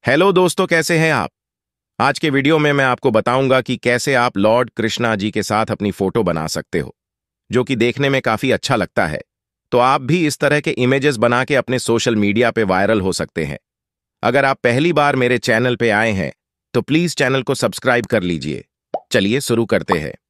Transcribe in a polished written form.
Hello दोस्तों, कैसे हैं आप। आज के वीडियो में मैं आपको बताऊंगा कि कैसे आप लॉर्ड कृष्णा जी के साथ अपनी फोटो बना सकते हो, जो कि देखने में काफी अच्छा लगता है। तो आप भी इस तरह के इमेजेस बना के अपने सोशल मीडिया पे वायरल हो सकते हैं। अगर आप पहली बार मेरे चैनल पे आए हैं तो प्लीज चैनल को सब्सक्राइब कर लीजिए। चलिए शुरू करते हैं।